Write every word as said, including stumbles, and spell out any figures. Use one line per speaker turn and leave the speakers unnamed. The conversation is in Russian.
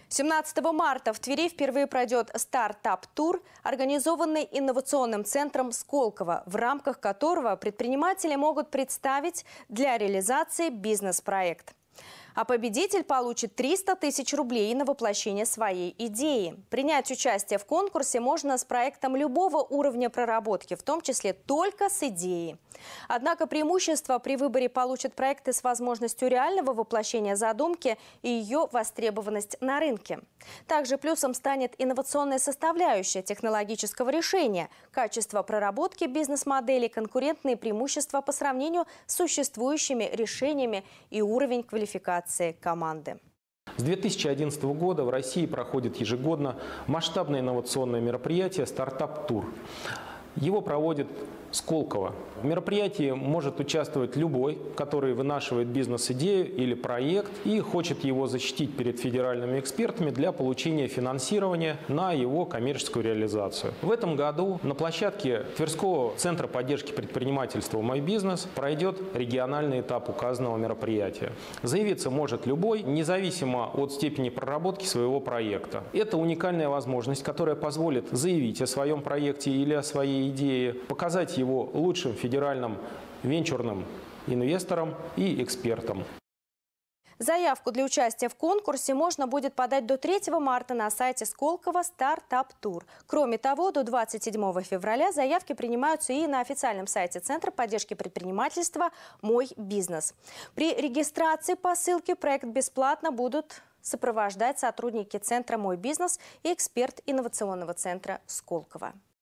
семнадцатого марта в Твери впервые пройдет стартап-тур, организованный инновационным центром Сколково, в рамках которого предприниматели могут представить для реализации бизнес-проект. А победитель получит триста тысяч рублей на воплощение своей идеи. Принять участие в конкурсе можно с проектом любого уровня проработки, в том числе только с идеей. Однако преимущество при выборе получат проекты с возможностью реального воплощения задумки и ее востребованность на рынке. Также плюсом станет инновационная составляющая технологического решения, качество проработки бизнес-моделей, конкурентные преимущества по сравнению с существующими решениями и уровень квалификации команды.
С две тысячи одиннадцатого года в России проходит ежегодно масштабное инновационное мероприятие «Стартап-тур». Его проводит Сколково. В мероприятии может участвовать любой, который вынашивает бизнес-идею или проект и хочет его защитить перед федеральными экспертами для получения финансирования на его коммерческую реализацию. В этом году на площадке Тверского центра поддержки предпринимательства «Мой бизнес» пройдет региональный этап указанного мероприятия. Заявиться может любой, независимо от степени проработки своего проекта. Это уникальная возможность, которая позволит заявить о своем проекте или о своей идее, показать его лучшим федеральным венчурным инвесторам и экспертам.
Заявку для участия в конкурсе можно будет подать до третьего марта на сайте Сколково «Стартап-тур». Кроме того, до двадцать седьмого февраля заявки принимаются и на официальном сайте Центра поддержки предпринимательства «Мой бизнес». При регистрации по ссылке проект бесплатно будут сопровождать сотрудники Центра «Мой бизнес» и эксперт инновационного центра Сколково.